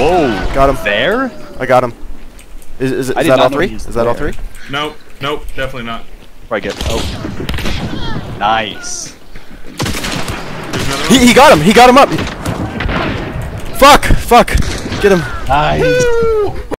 Whoa. Got him. There? I got him. Is that all three? Is that all three? Nope. Nope. Definitely not. Probably get. Oh. Nice. There's another one. He got him. He got him up. Fuck. Get him. Nice.